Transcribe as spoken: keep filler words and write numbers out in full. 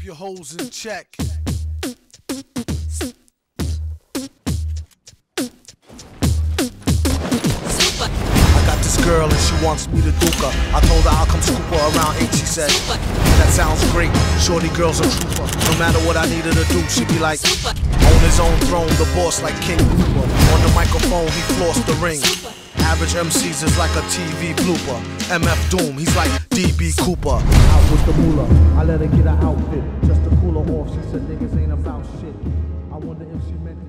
your hoes in check. This girl and she wants me to duke her. I told her I'll come scoop her around eight. She said, that sounds great. Shorty girl's a trooper. No matter what I needed to do, she'd be like, on his own throne, the boss like King Cooper. On the microphone, he flossed the ring. Average M Cs is like a T V blooper. M F Doom, he's like D B Cooper. Out with the moolah, I let her get her outfit just to cool her off. She said niggas ain't about shit. I wonder if she meant